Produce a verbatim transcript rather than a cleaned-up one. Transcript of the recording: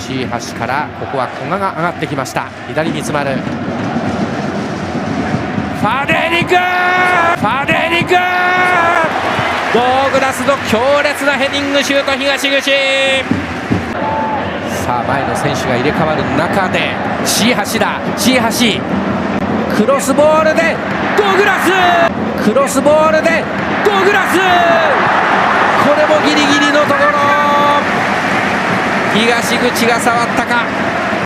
シー橋からここは古賀が上がってきました。左に詰まるファデリクファデリクドーグラスの強烈なヘディングシュート、東口。さあ前の選手が入れ替わる中で C 橋だ C 橋クロスボールでドーグラスクロスボールでドーグラスこれもギリギリのところ、東口が触ったか。